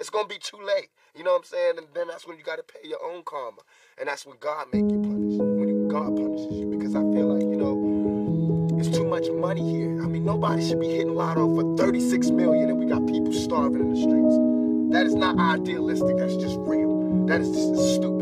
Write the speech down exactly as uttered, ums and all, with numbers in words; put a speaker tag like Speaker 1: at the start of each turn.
Speaker 1: It's going to be too late. You know what I'm saying? And then that's when you got to pay your own karma. And that's when God make you punish. When you, God punishes you. Because I feel like, you know, it's too much money here. I mean, nobody should be hitting lotto for thirty-six million and we got people starving in the streets. That is not idealistic. That's just real. That is just stupid.